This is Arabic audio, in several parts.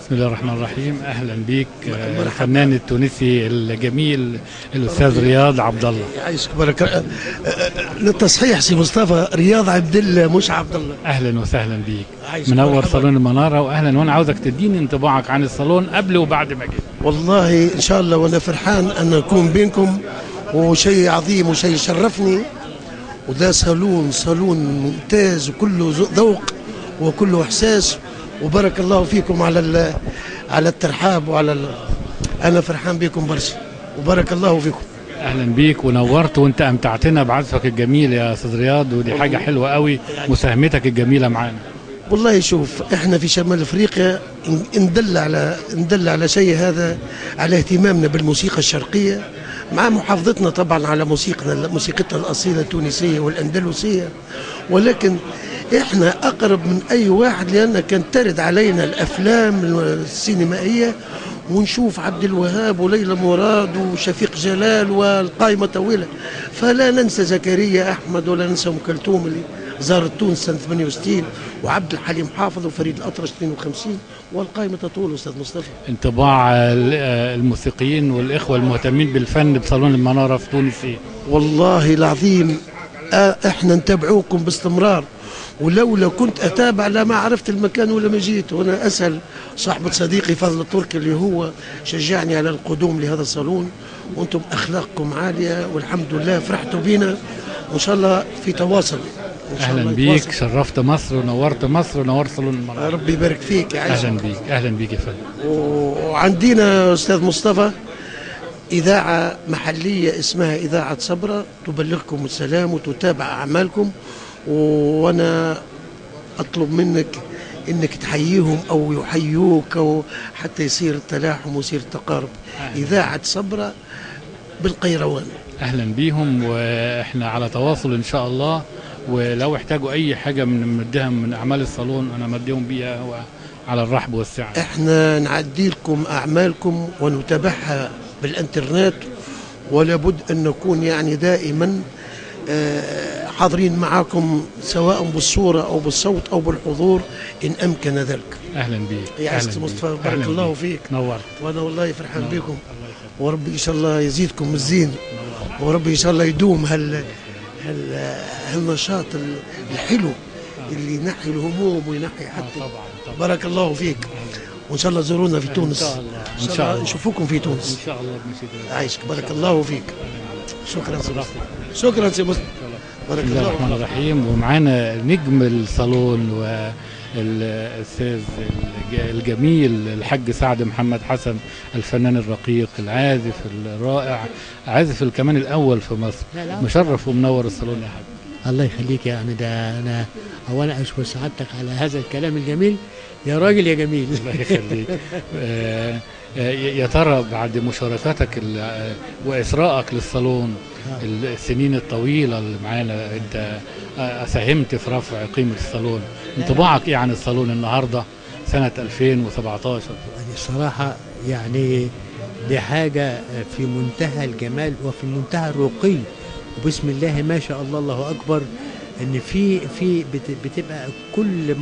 بسم الله الرحمن الرحيم. اهلا بيك الفنان التونسي الجميل الاستاذ رياض عبد الله. يعيشك بارك. للتصحيح سي مصطفى، رياض عبد الله مش عبد الله. اهلا وسهلا بيك، منور صالون المناره. واهلا، وانا عاوزك تديني انطباعك عن الصالون قبل وبعد ما جيت. والله ان شاء الله وانا فرحان ان اكون بينكم، وشيء عظيم وشيء شرفني. وده صالون ممتاز وكله ذوق وكله احساس، وبارك الله فيكم على الترحاب انا فرحان بكم برشا وبارك الله فيكم. اهلا بيك ونورت، وانت امتعتنا بعزفك الجميل يا استاذ رياض، ودي حاجه حلوه قوي مساهمتك الجميله معانا. والله شوف، احنا في شمال افريقيا ندل على شيء، هذا على اهتمامنا بالموسيقى الشرقيه، مع محافظتنا طبعا على موسيقتنا الاصيله التونسيه والاندلسيه، ولكن احنا اقرب من اي واحد، لان كانت ترد علينا الافلام السينمائيه ونشوف عبد الوهاب وليلى مراد وشفيق جلال والقائمه طويله، فلا ننسى زكريا احمد ولا ننسى ام كلثوم اللي زارت تونس سنه 68، وعبد الحليم حافظ وفريد الأطرش 52، والقائمه تطول. استاذ مصطفى، انطباع الموسيقيين والاخوه المهتمين بالفن بصالون المناره في تونس ايه؟ والله العظيم احنا نتابعوكم باستمرار، ولولا كنت اتابع لما عرفت المكان ولا ما جيت. وانا اسال صاحبة صديقي فضل التركي اللي هو شجعني على القدوم لهذا الصالون، وانتم اخلاقكم عاليه والحمد لله فرحتوا بينا، وان شاء الله في تواصل. اهلا بيك، شرفت مصر ونورت مصر ونورت صالون المناره. ربي يبارك فيك يا عايش. اهلا بيك يا فندم. وعندنا استاذ مصطفى اذاعه محليه اسمها اذاعه صبرا، تبلغكم السلام وتتابع اعمالكم، وانا اطلب منك انك تحييهم او يحيوك، او حتى يصير التلاحم ويصير التقارب. اذاعه صبرا بالقيروان. اهلا بيهم، واحنا على تواصل ان شاء الله، ولو احتاجوا اي حاجه من اعمال الصالون انا مديهم بيها على الرحب والسعه. احنا نعدي لكم اعمالكم ونتابعها بالانترنت، ولا بد ان نكون يعني دائما حاضرين معكم، سواء بالصوره او بالصوت او بالحضور ان امكن ذلك. اهلا بيك يا استاذ مصطفى، بارك الله فيك. نورت، وانا والله فرحان بكم، وربي ان شاء الله يزيدكم الزين، وربي ان شاء الله يدوم هالنشاط الحلو اللي ينحي الهموم وينحي حتى. طبعا. بارك الله فيك، وان شاء الله زورونا في تونس ان شاء الله نشوفكم في تونس ان شاء الله. عايشك، بارك الله فيك. شكرا سي مصطفى. بارك الله الرحمن الرحيم. ومعانا نجم الصالون والاستاذ الجميل الحاج سعد محمد حسن، الفنان الرقيق العازف الرائع، عازف الكمان الاول في مصر. مشرف ومنور الصالون يا حاج. الله يخليك. يعني ده انا اولا اشكر سعادتك على هذا الكلام الجميل، يا راجل يا جميل. الله يخليك. يا ترى بعد مشاركاتك وإسراءك للصالون السنين الطويلة اللي معانا، أنت ساهمت في رفع قيمة الصالون، انطباعك إيه عن الصالون النهاردة سنة 2017؟ الصراحة يعني دي حاجة في منتهى الجمال وفي منتهى الرقي، وبسم الله ما شاء الله الله أكبر. إن في بتبقى كل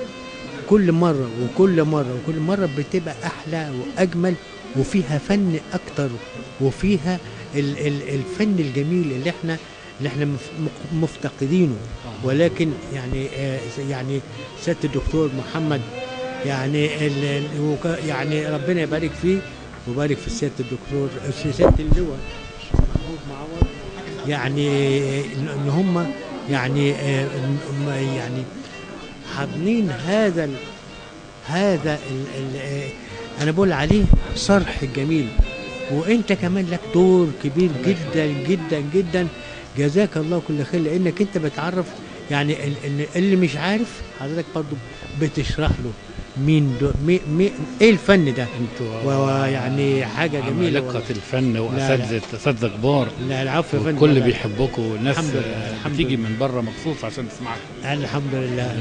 مرة بتبقى أحلى وأجمل، وفيها فن أكتر، وفيها الفن الجميل اللي احنا مفتقدينه. ولكن يعني سيادة الدكتور محمد يعني ربنا يبارك فيه ويبارك في سيادة الدكتور سيادة اللواء محمود معوض، يعني ان هم يعني حاضنين هذا انا بقول عليه صرح الجميل. وانت كمان لك دور كبير جدا جدا جدا، جزاك الله كل خير، لانك انت بتعرف يعني اللي مش عارف حضرتك برضو بتشرح له ايه الفن ده. ويعني حاجه جميله، عمالقه الفن واساتذه كبار. لا العفو يا فندم، الكل بيحبكم، والناس بتيجي من بره مخصوص عشان تسمعكم. الحمد لله.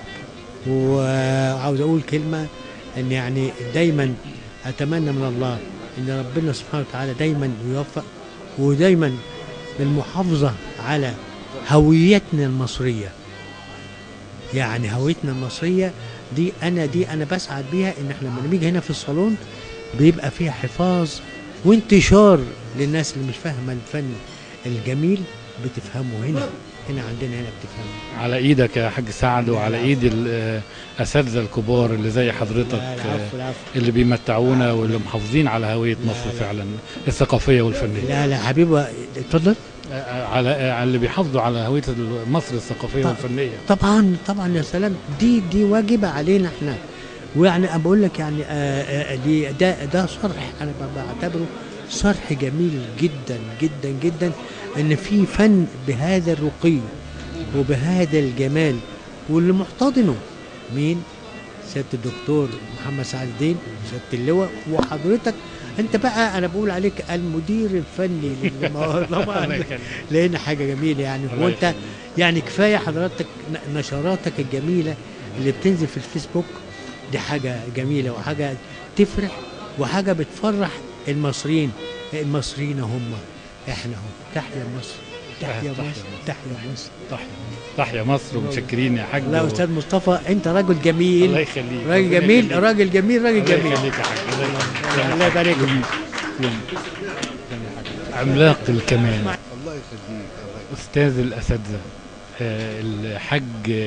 وعاوز اقول كلمه، ان يعني دايما اتمنى من الله ان ربنا سبحانه وتعالى دايما يوفق، ودايما المحافظه على هويتنا المصريه. يعني هويتنا المصريه دي انا بسعد بيها، ان احنا لما بنيجي هنا في الصالون بيبقى فيها حفاظ وانتشار للناس اللي مش فاهمه الفن الجميل، بتفهمه هنا عندنا هنا بتفهمه. على ايدك يا حاج سعد، وعلى ايد الاساتذه الكبار اللي زي حضرتك. العفو. اللي بيمتعونا واللي محافظين على هويه مصر فعلا الثقافيه والفنيه. لا حبيبي اتفضل. على اللي بيحافظوا على هويه مصر الثقافيه والفنيه. طبعا يا سلام، دي واجبه علينا احنا. ويعني انا بقول لك يعني دي ده صرح، انا بعتبره صرح جميل جدا جدا جدا، ان في فن بهذا الرقي وبهذا الجمال، واللي محتضنه مين؟ سياده الدكتور محمد سعد الدين، سياده اللواء، وحضرتك انت بقى، انا بقول عليك المدير الفني طبعا، لان حاجه جميله يعني. وانت يعني كفايه حضرتك نشراتك الجميله اللي بتنزل في الفيسبوك، دي حاجه جميله وحاجه تفرح وحاجه بتفرح المصريين هم احنا هم. تحيا مصر، تحيا مصر، تحيا مصر، تحيا مصر. ومتشكرين يا حاج. لا استاذ مصطفى، انت راجل جميل. الله يخليك. راجل جميل، راجل جميل، راجل جميل. الله يخليك يا حاج. الله يبارك فيك. عملاق الكمان، الله يخليك. استاذ الاساتذه، الحاج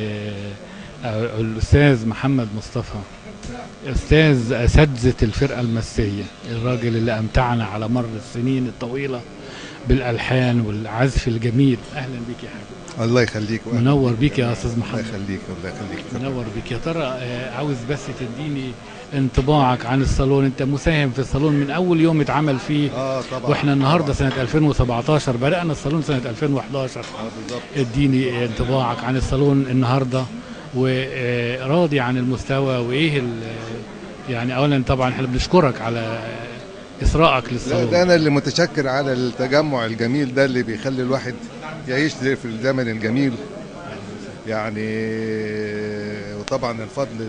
الاستاذ محمد مصطفى، استاذ اساتذه الفرقه المسيه، الراجل اللي امتعنا على مر السنين الطويله بالالحان والعزف الجميل. اهلا بك يا حاج. الله يخليك. منور بيك يا استاذ محمد. الله يخليك. الله يخليك. منور بيك. يا ترى عاوز بس تديني انطباعك عن الصالون. انت مساهم في الصالون من اول يوم اتعمل فيه. طبعا. واحنا النهارده سنه 2017، بدانا الصالون سنه 2011. بالظبط. اديني انطباعك عن الصالون النهارده، وراضي عن المستوى وايه يعني. اولا طبعا احنا بنشكرك على إسراءك للصالون. لا، ده أنا اللي متشكر على التجمع الجميل ده اللي بيخلي الواحد يعيش في الزمن الجميل يعني. وطبعا الفضل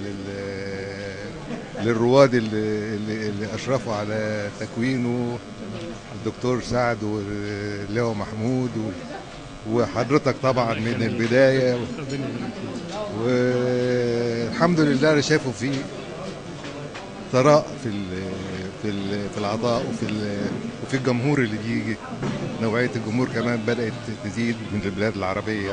للرواد اللي أشرفوا على تكوينه، الدكتور سعد واللواء محمود وحضرتك طبعا من البداية. والحمد لله أنا شايفه في ثراء في العطاء وفي الجمهور اللي بيجي. نوعية الجمهور كمان بدأت تزيد من البلاد العربية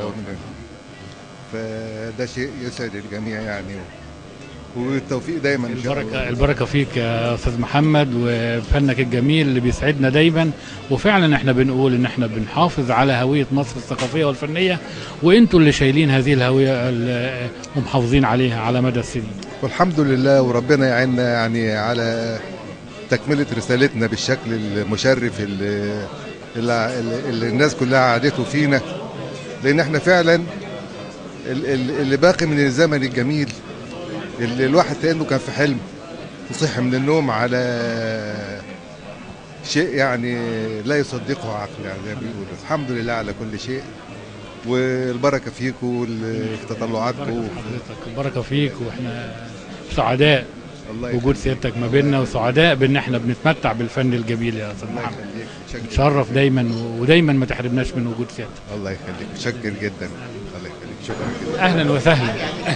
فده شيء يسعد الجميع يعني. والتوفيق دايما ان شاء الله. البركه فيك يا استاذ محمد، وفنك الجميل اللي بيسعدنا دايما. وفعلا احنا بنقول ان احنا بنحافظ على هويه مصر الثقافيه والفنيه، وانتوا اللي شايلين هذه الهويه ومحافظين عليها على مدى السنين. والحمد لله، وربنا يعيننا يعني على تكمله رسالتنا بالشكل المشرف اللي الناس كلها عادته فينا، لان احنا فعلا اللي باقي من الزمن الجميل اللي الواحد كأنه كان في حلم وصحي من النوم على شيء يعني لا يصدقه عقل يعني زي ما بيقولوا. الحمد لله على كل شيء، والبركه فيكم وفي تطلعاتكم. البركه فيك، واحنا سعداء وجود سيادتك ما بيننا، وسعداء بان احنا بنتمتع بالفن الجميل يا استاذ محمد. نتشرف دايما، ودايما ما تحرمناش من وجود سيادتك. الله يخليك، متشكر جدا. الله يخليك، شكرا جدا. اهلا وسهلا.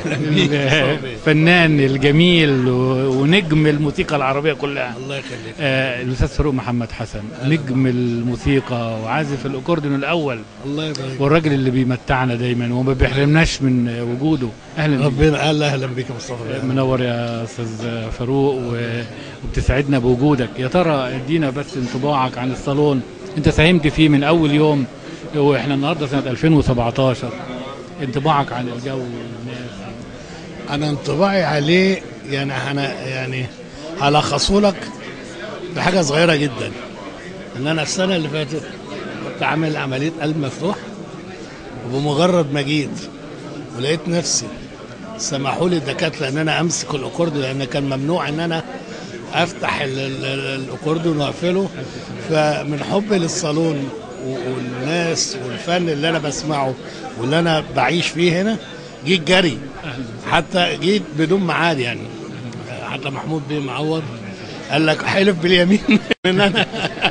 الفنان الجميل ونجم الموسيقى العربيه كلها. الله يخليك. الاستاذ فاروق محمد حسن، نجم الموسيقى وعازف الاكورديون الاول. الله يبارك. والراجل اللي بيمتعنا دايما وما بيحرمناش من وجوده. اهلا ربنا اهلا بك يا مصطفى. منور يا استاذ فاروق، وبتسعدنا بوجودك. يا ترى ادينا بس انطباعك عن الصالون. انت ساهمت فيه من اول يوم، واحنا النهارده سنه 2017. انطباعك عن الجو والناس. انا انطباعي عليه يعني انا يعني هلخصه لك بحاجه صغيره جدا. ان انا السنه اللي فاتت كنت عامل عمليه قلب مفتوح، وبمجرد ما جيت ولقيت نفسي سمحوا لي الدكاتره ان انا امسك الاكورديون، لان كان ممنوع ان انا افتح الاكورديون واقفله. فمن حبي للصالون والناس والفن اللي انا بسمعه واللي انا بعيش فيه هنا، جيت جري، حتى جيت بدون ميعاد يعني. حتى محمود بيه معوض قال لك حلف باليمين ان انا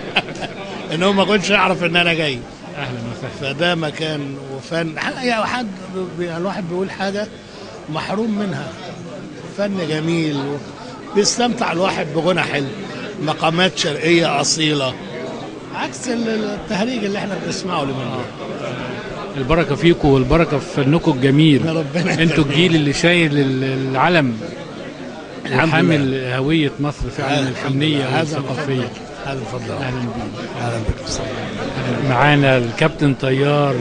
ان هو ما كنتش يعرف ان انا جاي. اهلا وسهلا. فده مكان وفن يعني الواحد بيقول حاجه محروم منها، فن جميل، بيستمتع الواحد بغنى حلو، مقامات شرقيه اصيله، عكس التهريج اللي احنا بنسمعه اليومين دول. البركه فيكم والبركه في فنكم الجميل. ربنا انتوا الجيل اللي شايل العلم وحامل هويه مصر فعلا الفنيه والثقافيه. هذا الفضل. اهلا بيك. اهلا بك. معانا الكابتن طيار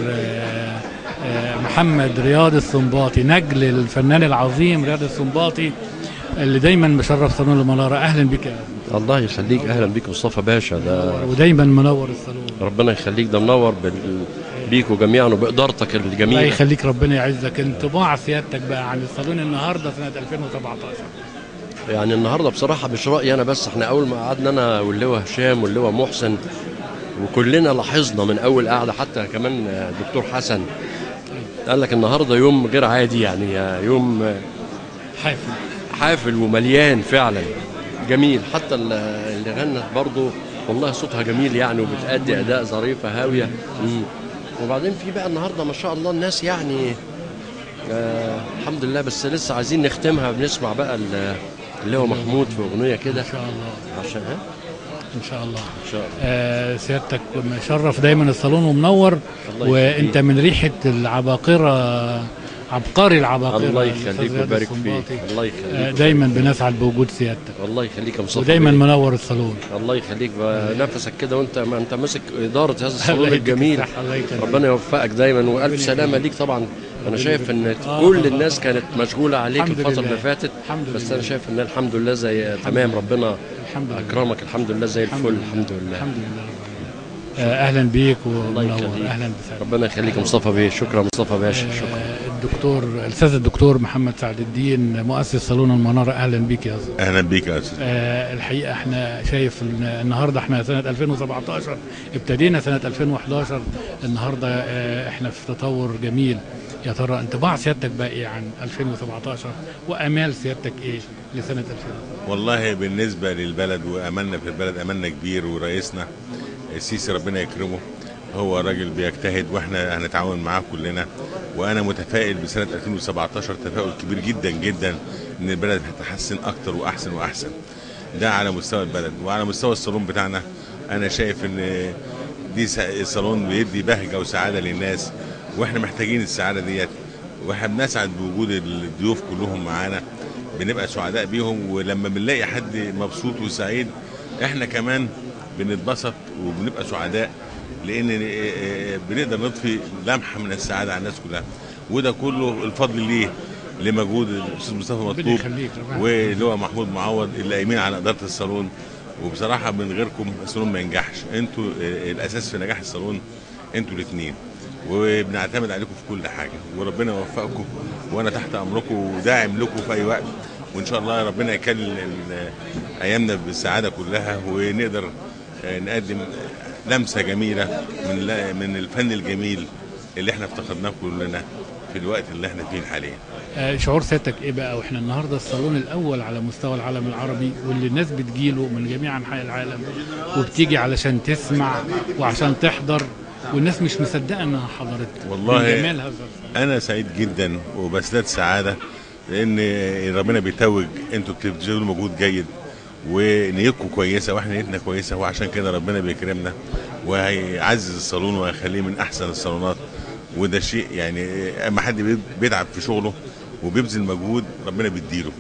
محمد رياض السنباطي، نجل الفنان العظيم رياض السنباطي اللي دايما مشرف صالون المناره. اهلا بك يا الله يخليك. اهلا بيك مصطفى باشا، ده ودايما منور الصالون. ربنا يخليك، ده منور بيكوا جميعا وبإدارتك الجميله. الله يخليك، ربنا يعزك. انطباع سيادتك بقى عن الصالون النهارده سنه 2017؟ يعني النهارده بصراحه مش رايي انا بس، احنا اول ما قعدنا انا واللواء هشام واللواء محسن وكلنا لاحظنا من اول قعده، حتى كمان الدكتور حسن قال لك النهارده يوم غير عادي، يعني يوم حافل ومليان فعلا جميل. حتى اللي غنت برضه والله صوتها جميل يعني، وبتأدي اداء ظريفه هاويه. وبعدين في بقى النهارده ما شاء الله الناس يعني الحمد لله، بس لسه عايزين نختمها بنسمع بقى اللي هو محمود في اغنيه كده ان شاء الله. عشان ان شاء الله. ان شاء الله. سيادتك مشرف دايما الصالون ومنور، وانت من ريحه العباقره، عبقري العباقره. الله يخليك ويبارك فيك. الله يخليك. دايما بنسعد بوجود سيادتك. الله يخليك يا مصطفى، ودايما منور الصالون. الله يخليك بنفسك كده، وانت ما انت ماسك اداره هذا الصالون الجميل. ربنا يوفقك دايما، والف سلامه ليك. طبعا انا شايف ان كل الناس كانت مشغوله عليك الفتره اللي فاتت، بس انا شايف ان الحمد لله زي تمام، ربنا اكرمك الحمد لله زي الفل. الحمد لله. الحمد لله. اهلا بيك ومنور. اهلا بسعادتك. ربنا يخليك مصطفى بيه. شكرا مصطفى باشا. شكرا. الاستاذ الدكتور محمد سعد الدين مؤسس صالون المناره، اهلا بيك يا استاذ. اهلا بيك يا استاذ. الحقيقه احنا شايف النهارده احنا سنه 2017 ابتدينا سنه 2011، النهارده احنا في تطور جميل. يا ترى انطباع سيادتك بقى ايه عن 2017 وامال سيادتك ايه لسنه 2000؟ والله بالنسبه للبلد واملنا في البلد املنا كبير، ورئيسنا السيسي ربنا يكرمه هو راجل بيجتهد، واحنا هنتعاون معاه كلنا. وانا متفائل بسنه 2017 تفاؤل كبير جدا جدا ان البلد هتتحسن اكتر واحسن واحسن. ده على مستوى البلد، وعلى مستوى الصالون بتاعنا انا شايف ان دي الصالون بيدي بهجه وسعاده للناس، واحنا محتاجين السعاده ديت، واحنا بنسعد بوجود الضيوف كلهم معانا، بنبقى سعداء بيهم. ولما بنلاقي حد مبسوط وسعيد احنا كمان بنتبسط وبنبقى سعداء، لان بنقدر نضفي لمحه من السعاده على الناس كلها. وده كله الفضل ليه لمجهود الاستاذ مصطفى مطلوب ولواء محمود معوض اللي قايمين على اداره الصالون. وبصراحه من غيركم الصالون ما ينجحش، انتوا الاساس في نجاح الصالون، انتوا الاثنين، وبنعتمد عليكم في كل حاجه، وربنا يوفقكم، وانا تحت امركم وداعم لكم في اي وقت. وان شاء الله ربنا يكلل ايامنا بالسعاده كلها، ونقدر نقدم لمسه جميله من الفن الجميل اللي احنا افتقدناه كلنا في الوقت اللي احنا فيه حاليا. شعور سيادتك ايه بقى واحنا النهارده الصالون الاول على مستوى العالم العربي، واللي الناس بتجيله من جميع انحاء العالم وبتيجي علشان تسمع وعشان تحضر، والناس مش مصدقه انها حضرت؟ والله انا سعيد جدا وبزداد سعاده، لان ربنا بيتوج، انتوا بتبذلوا مجهود جيد ونيتكم كويسه واحنا نيتنا كويسه، وعشان كده ربنا بيكرمنا وهيعزز الصالون وهيخليه من احسن الصالونات. وده شيء يعني اما حد بيتعب في شغله وبيبذل مجهود ربنا بيديله،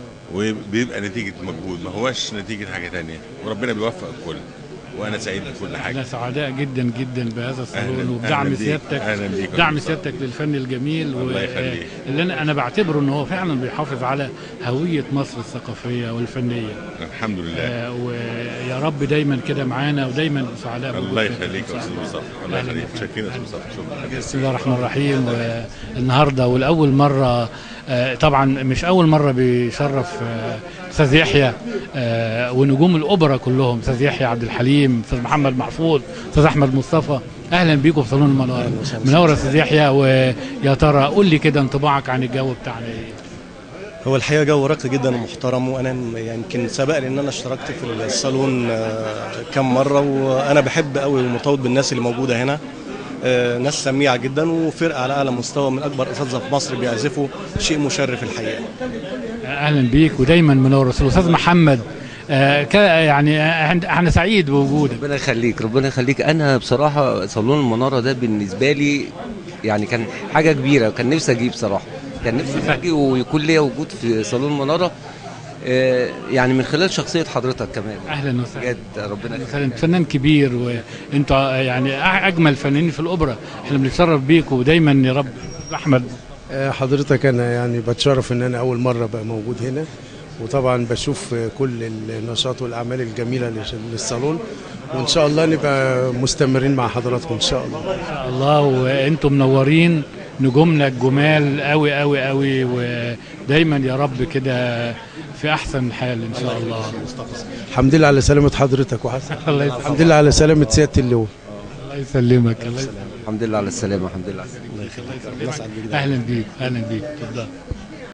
وبيبقى نتيجه مجهود، ما هواش نتيجه حاجه ثانيه، وربنا بيوفق الكل. وانا سعيد بكل حاجه. احنا سعداء جدا جدا بهذا الصالون وبدعم سيادتك، دعم سيادتك للفن الجميل، اللي انا بعتبره ان هو فعلا بيحافظ على هويه مصر الثقافيه والفنيه. الحمد لله. ويا رب دايما كده معانا ودايما سعداء. الله يخليك يا استاذ مصطفى. الله يخليك. شكرا يا استاذ مصطفى. بسم الله الرحمن الرحيم. النهارده والاول مره، طبعا مش اول مره بيشرف استاذ يحيى ونجوم الاوبرا كلهم، استاذ يحيى عبد الحليم، استاذ محمد محفوظ، استاذ احمد مصطفى. اهلا بيكم في صالون المناره. منور استاذ يحيى. ويا ترى قول لي كده انطباعك عن الجو بتاعنا ايه؟ هو الحقيقه جو راقي جدا ومحترم، وانا يمكن سبق لي ان انا اشتركت في الصالون كم مره، وانا بحب قوي ومرتبط بالناس اللي موجوده هنا، ناس سميعه جدا وفرقه على اعلى مستوى من اكبر اساتذه في مصر بيعزفوا، شيء مشرف الحقيقه. اهلا بيك ودايما منور. الاستاذ محمد يعني انا سعيد بوجودك. ربنا يخليك ربنا يخليك. انا بصراحه صالون المناره ده بالنسبه لي يعني كان حاجه كبيره، وكان نفسي اجي بصراحه، كان نفسي اجي ويكون ليا وجود في صالون المناره يعني من خلال شخصيه حضرتك كمان. اهلا وسهلا. بجد ربنا يخليك. فنان كبير وانت يعني اجمل فنانين في الاوبرا، احنا بنتشرف بيك ودايما يا رب. احمد حضرتك انا يعني بتشرف ان انا اول مره بقى موجود هنا، وطبعا بشوف كل النشاط والاعمال الجميله للصالون، وان شاء الله نبقى مستمرين مع حضراتكم ان شاء الله. ان شاء الله، وانتم منورين نجومنا الجمال قوي قوي قوي، ودايما يا رب كده في احسن حال ان شاء الله. الحمد لله على سلامه حضرتك وحسن. الله يسلمك. الحمد لله على سلامه سياده اللواء. الله يسلمك. الحمد لله على السلامه. الحمد لله. اهلا بيك اهلا بيك. اتفضل.